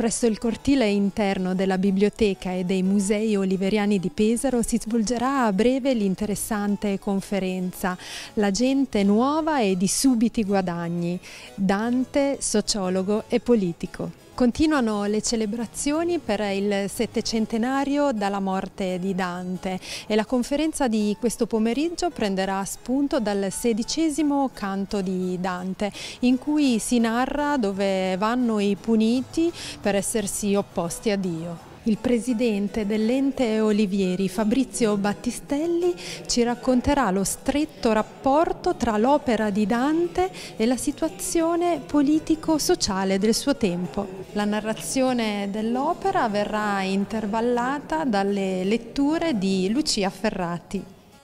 Presso il cortile interno della Biblioteca e dei Musei Oliveriani di Pesaro si svolgerà a breve l'interessante conferenza La gente nuova e di subiti guadagni, Dante, sociologo e politico. Continuano le celebrazioni per il 700° dalla morte di Dante e la conferenza di questo pomeriggio prenderà spunto dal 16° canto di Dante, in cui si narra dove vanno i puniti per essersi opposti a Dio. Il presidente dell'Ente Olivieri, Fabrizio Battistelli, ci racconterà lo stretto rapporto tra l'opera di Dante e la situazione politico-sociale del suo tempo. La narrazione dell'opera verrà intervallata dalle letture di Lucia Ferrati.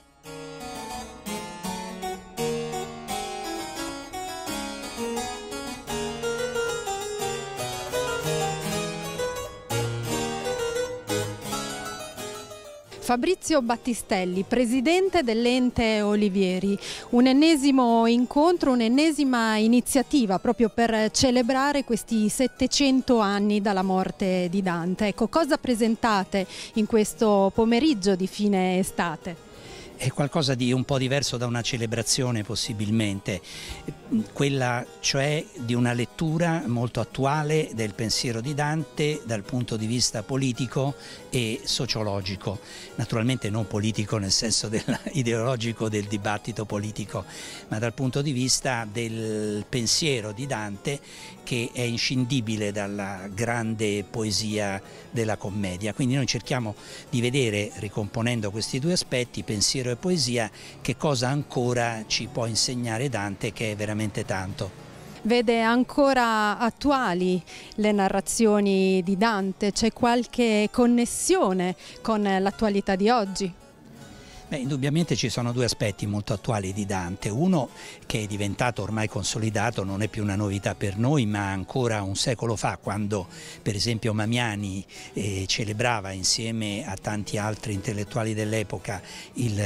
Fabrizio Battistelli, presidente dell'Ente Olivieri, un ennesimo incontro, un'ennesima iniziativa proprio per celebrare questi 700 anni dalla morte di Dante. Ecco, cosa presentate in questo pomeriggio di fine estate? È qualcosa di un po' diverso da una celebrazione possibilmente, quella cioè di una lettura molto attuale del pensiero di Dante dal punto di vista politico e sociologico, naturalmente non politico nel senso ideologico del dibattito politico, ma dal punto di vista del pensiero di Dante, che è inscindibile dalla grande poesia della commedia. Quindi noi cerchiamo di vedere, ricomponendo questi due aspetti, pensiero e poesia, che cosa ancora ci può insegnare Dante, che è veramente tanto. Vede ancora attuali le narrazioni di Dante? C'è qualche connessione con l'attualità di oggi? Indubbiamente ci sono due aspetti molto attuali di Dante, uno che è diventato ormai consolidato, non è più una novità per noi, ma ancora un secolo fa, quando per esempio Mamiani celebrava insieme a tanti altri intellettuali dell'epoca il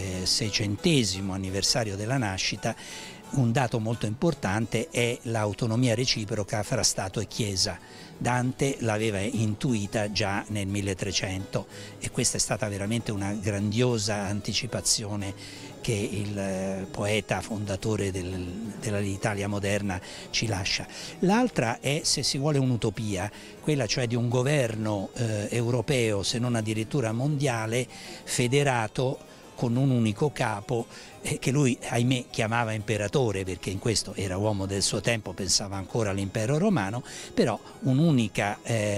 600° anniversario della nascita. Un dato molto importante è l'autonomia reciproca fra Stato e Chiesa. Dante l'aveva intuita già nel 1300 e questa è stata veramente una grandiosa anticipazione che il poeta fondatore dell'Italia moderna ci lascia. L'altra è, se si vuole, un'utopia, quella cioè di un governo europeo, se non addirittura mondiale, federato con un unico capo, che lui ahimè chiamava imperatore, perché in questo era uomo del suo tempo, pensava ancora all'impero romano, però un'unica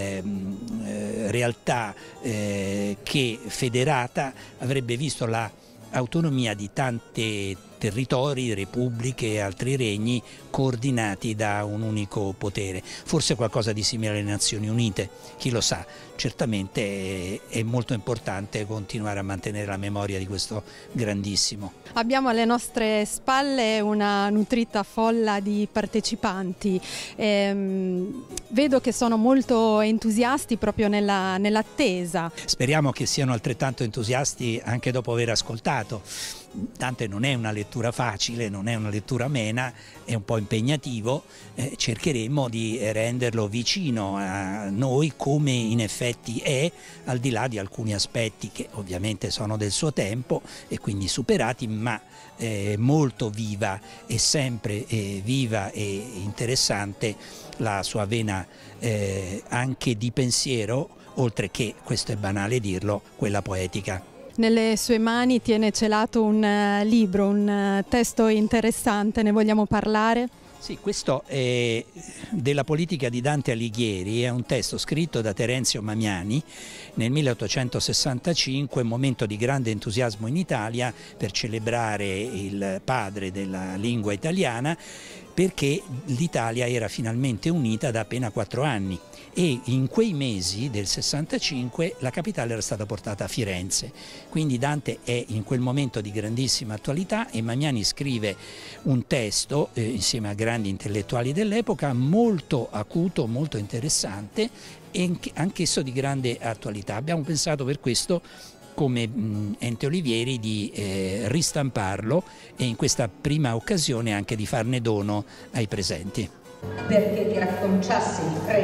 realtà che federata avrebbe visto l'autonomia di tanti territori, repubbliche e altri regni coordinati da un unico potere. Forse qualcosa di simile alle Nazioni Unite, chi lo sa. Certamente è molto importante continuare a mantenere la memoria di questo grandissimo. Abbiamo alle nostre spalle una nutrita folla di partecipanti. Vedo che sono molto entusiasti proprio nell'attesa. Speriamo che siano altrettanto entusiasti anche dopo aver ascoltato. Dante non è una lettura facile, non è una lettura amena, è un po' impegnativo, cercheremo di renderlo vicino a noi come in effetti è, al di là di alcuni aspetti che ovviamente sono del suo tempo e quindi superati, ma molto viva e sempre viva e interessante la sua vena anche di pensiero, oltre che, questo è banale dirlo, quella poetica. Nelle sue mani tiene celato un libro, un testo interessante, ne vogliamo parlare? Sì, questo è della politica di Dante Alighieri, è un testo scritto da Terenzio Mamiani nel 1865, momento di grande entusiasmo in Italia per celebrare il padre della lingua italiana, perché l'Italia era finalmente unita da appena 4 anni e in quei mesi del 65 la capitale era stata portata a Firenze. Quindi Dante è in quel momento di grandissima attualità e Mamiani scrive un testo insieme a grandi intellettuali dell'epoca molto acuto, molto interessante e anch'esso di grande attualità. Abbiamo pensato per questo, come Ente Olivieri, di ristamparlo e in questa prima occasione anche di farne dono ai presenti. Perché ti acconciassi il freno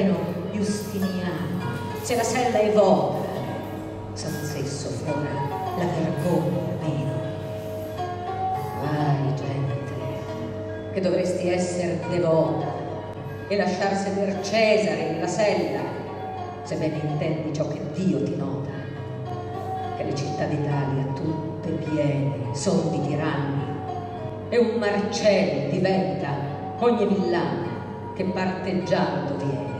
Giustiniano, se la sella è vuota, senzesso fora la vergogna meno. Vai, gente, che dovresti essere devota e lasciar seder Cesare nella sella, se bene intendi ciò che Dio ti nota, che le città d'Italia tutte piene son di tiranni, e un Marcello diventa ogni villano che parteggiando viene.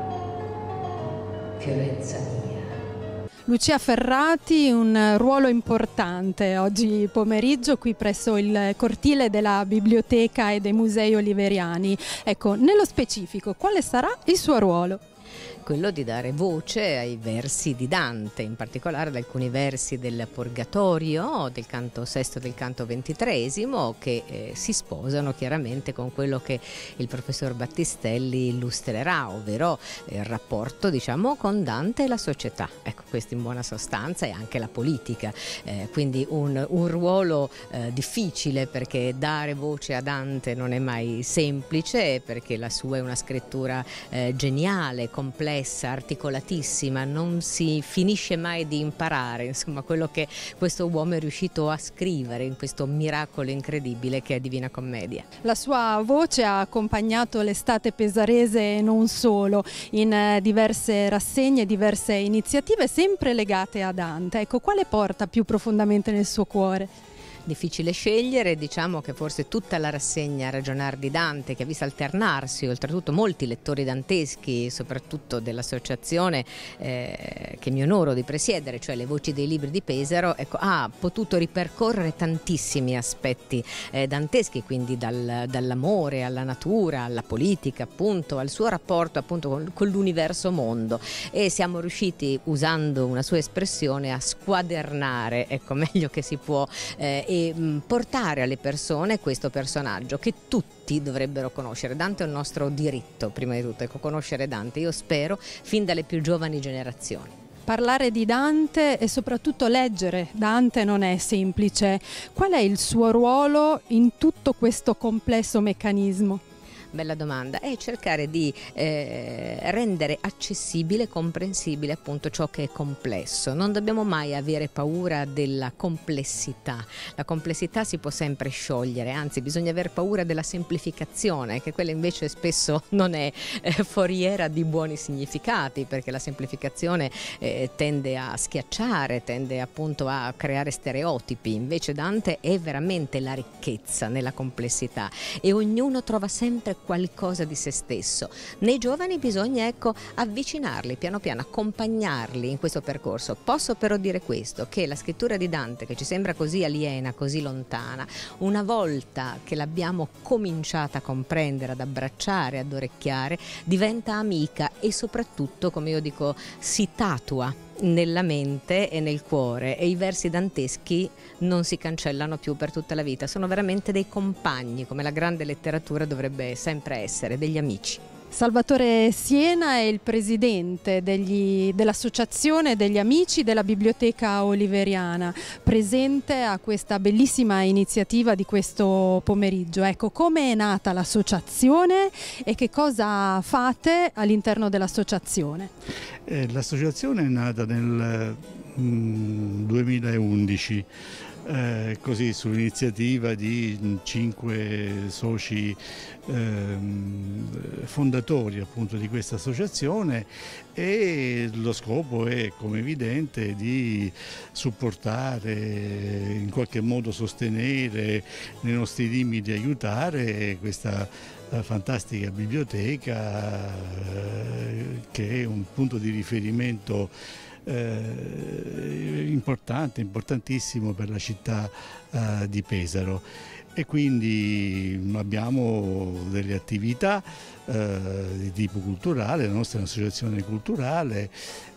Fiorenza mia. Lucia Ferrati, un ruolo importante oggi pomeriggio qui presso il cortile della Biblioteca e dei Musei Oliveriani. Ecco, nello specifico, quale sarà il suo ruolo? Quello di dare voce ai versi di Dante, in particolare ad alcuni versi del Purgatorio, del canto sesto e del canto ventitreesimo, che si sposano chiaramente con quello che il professor Battistelli illustrerà, ovvero il rapporto, diciamo, con Dante e la società. Ecco, questo in buona sostanza, e anche la politica. Quindi un ruolo difficile, perché dare voce a Dante non è mai semplice, perché la sua è una scrittura geniale, complessa, articolatissima, non si finisce mai di imparare, insomma, quello che questo uomo è riuscito a scrivere in questo miracolo incredibile che è Divina Commedia. La sua voce ha accompagnato l'estate pesarese e non solo, in diverse rassegne, diverse iniziative sempre legate a Dante. Ecco, quale porta più profondamente nel suo cuore? Difficile scegliere, diciamo che forse tutta la rassegna Ragionar di Dante, che ha visto alternarsi oltretutto molti lettori danteschi, soprattutto dell'associazione che mi onoro di presiedere, cioè le Voci dei Libri di Pesaro, ecco, ha potuto ripercorrere tantissimi aspetti danteschi, quindi dall'amore alla natura, alla politica, appunto, al suo rapporto appunto con l'universo mondo, e siamo riusciti, usando una sua espressione, a squadernare, ecco, meglio che si può, e portare alle persone questo personaggio che tutti dovrebbero conoscere. Dante è un nostro diritto, prima di tutto, ecco, conoscere Dante, io spero, fin dalle più giovani generazioni. Parlare di Dante e soprattutto leggere Dante non è semplice. Qual è il suo ruolo in tutto questo complesso meccanismo? Bella domanda. È cercare di rendere accessibile e comprensibile appunto ciò che è complesso. Non dobbiamo mai avere paura della complessità. La complessità si può sempre sciogliere, anzi bisogna aver paura della semplificazione, che quella invece spesso non è foriera di buoni significati, perché la semplificazione tende a schiacciare, tende appunto a creare stereotipi. Invece Dante è veramente la ricchezza nella complessità, e ognuno trova sempre qualcosa di se stesso. Nei giovani bisogna, ecco, avvicinarli piano piano, accompagnarli in questo percorso. Posso però dire questo, che la scrittura di Dante, che ci sembra così aliena, così lontana, una volta che l'abbiamo cominciata a comprendere, ad abbracciare, ad orecchiare, diventa amica, e soprattutto, come io dico, si tatua nella mente e nel cuore, e i versi danteschi non si cancellano più per tutta la vita, sono veramente dei compagni, come la grande letteratura dovrebbe sempre essere, degli amici. Salvatore Siena è il presidente dell'Associazione degli Amici della Biblioteca Oliveriana, presente a questa bellissima iniziativa di questo pomeriggio. Ecco, come è nata l'associazione e che cosa fate all'interno dell'associazione? L'associazione è nata nel 2011. Così sull'iniziativa di 5 soci fondatori appunto di questa associazione, e lo scopo è, come evidente, di supportare, in qualche modo sostenere, nei nostri limiti aiutare questa fantastica biblioteca che è un punto di riferimento importantissimo per la città di Pesaro, e quindi abbiamo delle attività di tipo culturale. La nostra è un'associazione culturale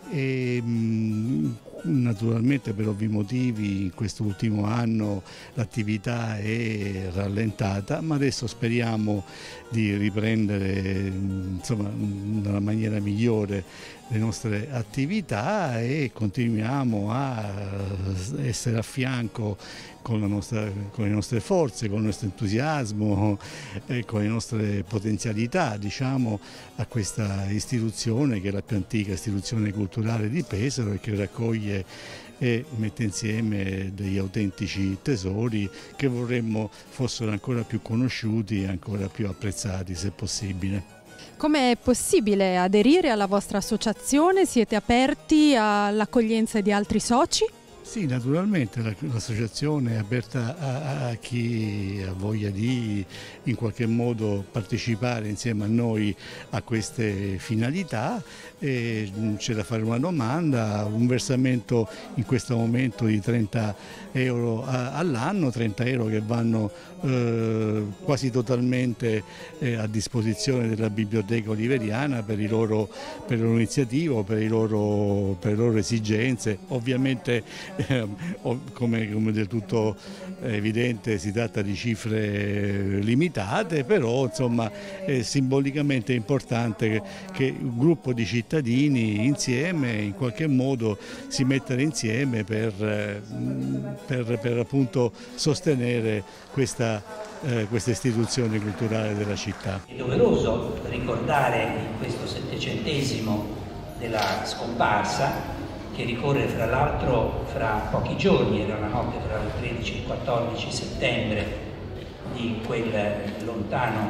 e naturalmente per ovvi motivi in questo ultimo anno l'attività è rallentata, ma adesso speriamo di riprendere insomma, nella maniera migliore le nostre attività e continuiamo a essere a fianco con le nostre forze, con il nostro entusiasmo e con le nostre potenzialità, diciamo, a questa istituzione che è la più antica istituzione culturale di Pesaro e che raccoglie e mette insieme degli autentici tesori che vorremmo fossero ancora più conosciuti e ancora più apprezzati, se possibile. Come è possibile aderire alla vostra associazione? Siete aperti all'accoglienza di altri soci? Sì, naturalmente l'associazione è aperta a chi ha voglia di in qualche modo partecipare insieme a noi a queste finalità. C'è da fare una domanda, un versamento in questo momento di 30 euro all'anno, 30 euro che vanno quasi totalmente a disposizione della Biblioteca Oliveriana per le loro iniziative, per le loro esigenze. Ovviamente come del tutto evidente si tratta di cifre limitate, però insomma è simbolicamente importante che un gruppo di cittadini insieme in qualche modo si mettano insieme per appunto sostenere questa istituzione culturale della città. È doveroso ricordare in questo 700° della scomparsa, che ricorre fra l'altro fra pochi giorni, era una notte fra il 13 e il 14 settembre di quel lontano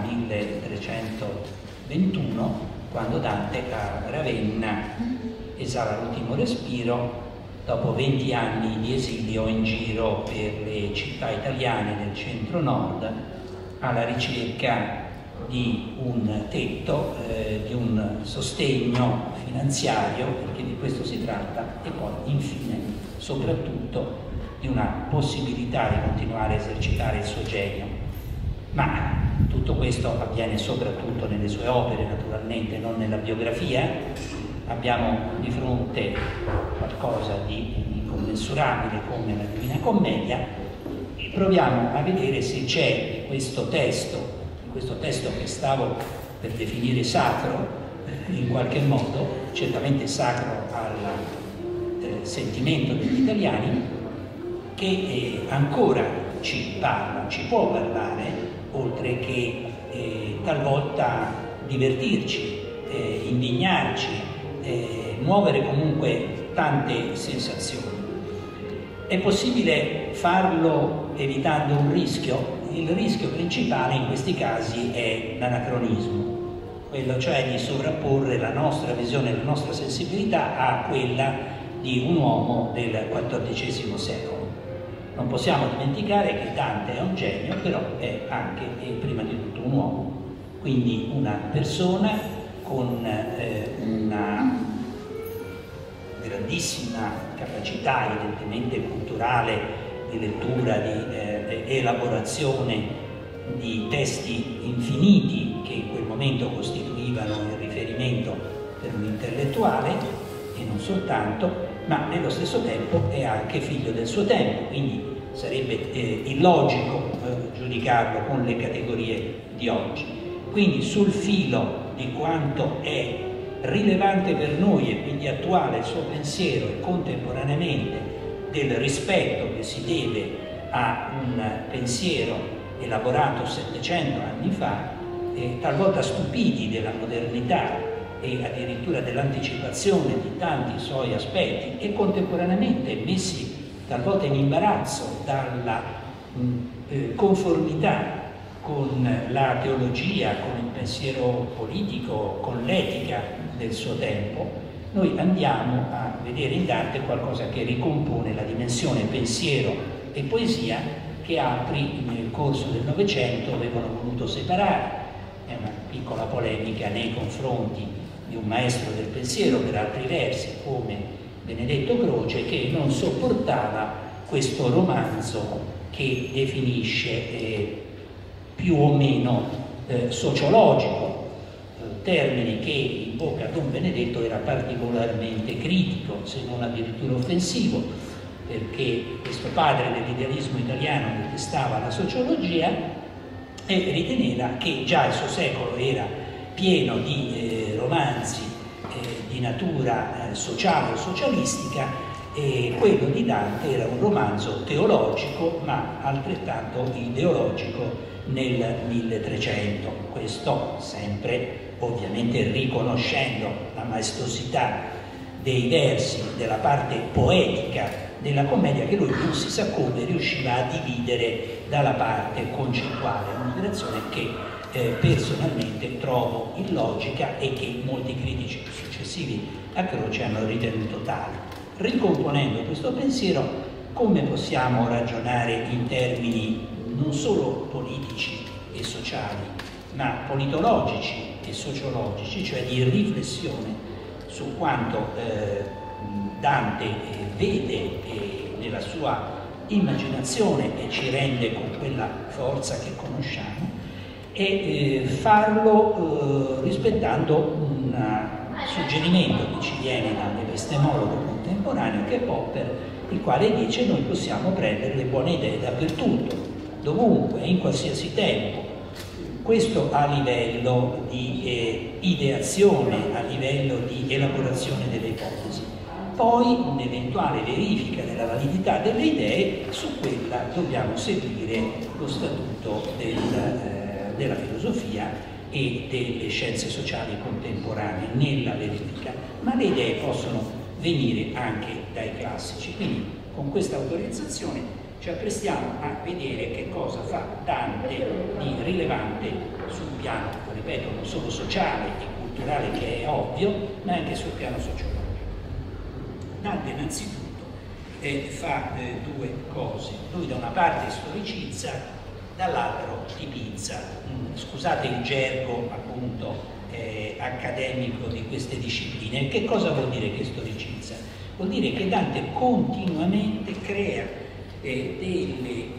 1321, quando Dante a Ravenna esala l'ultimo respiro dopo 20 anni di esilio in giro per le città italiane del centro-nord alla ricerca di un tetto, di un sostegno finanziario, perché di questo si tratta, e poi infine soprattutto di una possibilità di continuare a esercitare il suo genio. Ma tutto questo avviene soprattutto nelle sue opere, naturalmente, non nella biografia. Abbiamo di fronte qualcosa di incommensurabile come la Divina Commedia e proviamo a vedere se c'è questo testo che stavo per definire sacro, in qualche modo, certamente sacro al sentimento degli italiani, che ancora ci parla, ci può parlare, oltre che talvolta divertirci, indignarci, muovere comunque tante sensazioni. È possibile farlo evitando un rischio? Il rischio principale in questi casi è l'anacronismo, quello cioè di sovrapporre la nostra visione, la nostra sensibilità a quella di un uomo del XIV secolo. Non possiamo dimenticare che Dante è un genio, però è anche e prima di tutto un uomo, quindi una persona con una grandissima capacità, evidentemente culturale, di lettura, di elaborazione di testi infiniti che in quel momento costituivano il riferimento per un intellettuale e non soltanto, ma nello stesso tempo è anche figlio del suo tempo, quindi sarebbe illogico giudicarlo con le categorie di oggi. Quindi sul filo di quanto è rilevante per noi e quindi attuale il suo pensiero e contemporaneamente del rispetto che si deve a un pensiero elaborato 700 anni fa, talvolta stupiti della modernità e addirittura dell'anticipazione di tanti suoi aspetti e contemporaneamente messi talvolta in imbarazzo dalla conformità con la teologia, con il pensiero politico, con l'etica del suo tempo, noi andiamo a vedere in Dante qualcosa che ricompone la dimensione pensiero e poesia che altri nel corso del Novecento avevano voluto separare. È una piccola polemica nei confronti di un maestro del pensiero per altri versi come Benedetto Croce, che non sopportava questo romanzo che definisce più o meno sociologico, termine che in bocca a Don Benedetto era particolarmente critico, se non addirittura offensivo, perché questo padre dell'idealismo italiano detestava la sociologia e riteneva che già il suo secolo era pieno di romanzi di natura sociale o socialistica, e quello di Dante era un romanzo teologico ma altrettanto ideologico nel 1300. Questo sempre ovviamente riconoscendo la maestosità dei versi, della parte poetica della commedia, che lui non si sa come riusciva a dividere dalla parte concettuale, un'operazione che personalmente trovo illogica e che molti critici successivi a Croce hanno ritenuto tale. Ricomponendo questo pensiero, come possiamo ragionare in termini non solo politici e sociali, ma politologici e sociologici, cioè di riflessione su quanto Dante vede nella sua immaginazione e ci rende con quella forza che conosciamo, e farlo rispettando un suggerimento che ci viene dall'epistemologo contemporaneo che è Popper, il quale dice: noi possiamo prendere le buone idee dappertutto, dovunque, in qualsiasi tempo. Questo a livello di ideazione, a livello di elaborazione delle ipotesi. Poi un'eventuale verifica della validità delle idee, su quella dobbiamo seguire lo statuto della filosofia e delle scienze sociali contemporanee nella verifica, ma le idee possono venire anche dai classici. Quindi con questa autorizzazione ci apprestiamo a vedere che cosa fa Dante di rilevante sul piano, ripeto, non solo sociale e culturale, che è ovvio, ma anche sul piano sociologico. Dante innanzitutto fa due cose. Lui da una parte storicizza, dall'altro tipizza. Scusate il gergo appunto accademico di queste discipline. Che cosa vuol dire che storicizza? Vuol dire che Dante continuamente crea dei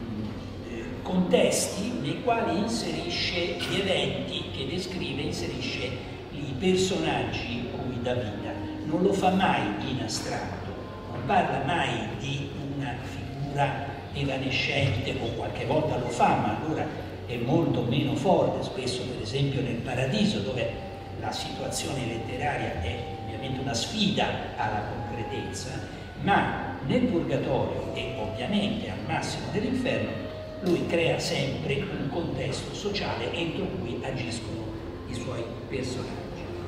contesti nei quali inserisce gli eventi che descrive, inserisce i personaggi cui dà vita. Non lo fa mai in astratto, non parla mai di una figura evanescente, o qualche volta lo fa, ma allora è molto meno forte. Spesso, per esempio, nel Paradiso, dove la situazione letteraria è ovviamente una sfida alla concretezza, ma nel Purgatorio e ovviamente al massimo dell'Inferno lui crea sempre un contesto sociale entro cui agiscono i suoi personaggi.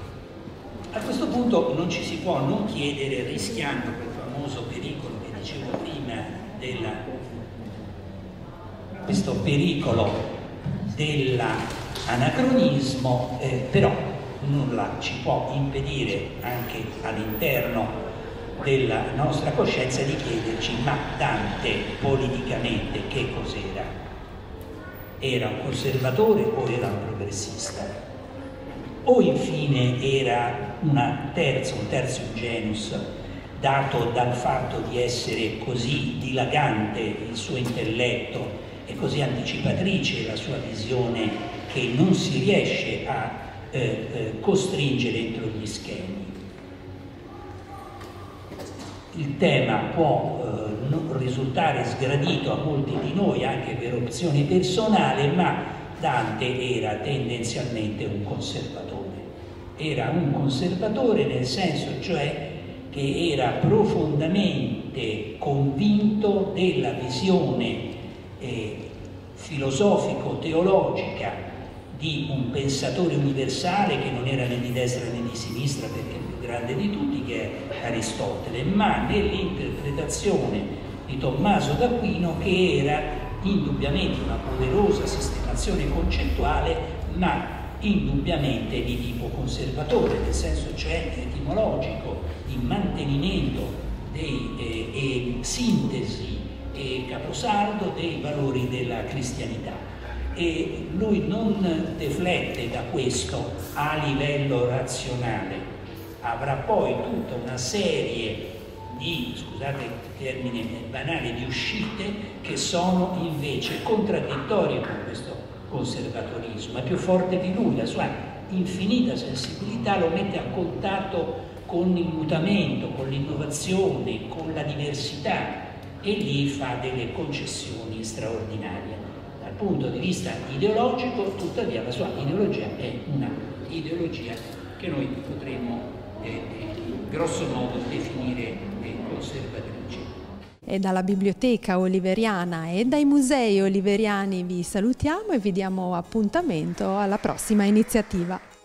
A questo punto non ci si può non chiedere, rischiando quel famoso pericolo che dicevo prima, questo pericolo dell'anacronismo, però nulla ci può impedire anche all'interno della nostra coscienza di chiederci: ma Dante politicamente che cos'era? Era un conservatore o era un progressista? O infine era un tertium genus, dato dal fatto di essere così dilagante il suo intelletto e così anticipatrice la sua visione, che non si riesce a costringere dentro gli schemi. Il tema può risultare sgradito a molti di noi anche per opzione personale, ma Dante era tendenzialmente un conservatore. Era un conservatore nel senso cioè che era profondamente convinto della visione filosofico-teologica di un pensatore universale che non era né di destra né di sinistra, perché è il più grande di tutti, che è Aristotele, ma nell'interpretazione di Tommaso d'Aquino, che era indubbiamente una poderosa sistemazione concettuale, ma indubbiamente di tipo conservatore, nel senso cioè etimologico, di mantenimento e sintesi e caposaldo dei valori della cristianità. E lui non deflette da questo a livello razionale, avrà poi tutta una serie di, scusate il termine banale, di uscite che sono invece contraddittorie con questo conservatorismo, è più forte di lui, la sua infinita sensibilità lo mette a contatto con il mutamento, con l'innovazione, con la diversità, e lì fa delle concessioni straordinarie. Dal punto di vista ideologico, tuttavia, la sua ideologia è una ideologia che noi potremmo grosso modo definire conservatrice. E dalla Biblioteca Oliveriana e dai Musei Oliveriani vi salutiamo e vi diamo appuntamento alla prossima iniziativa.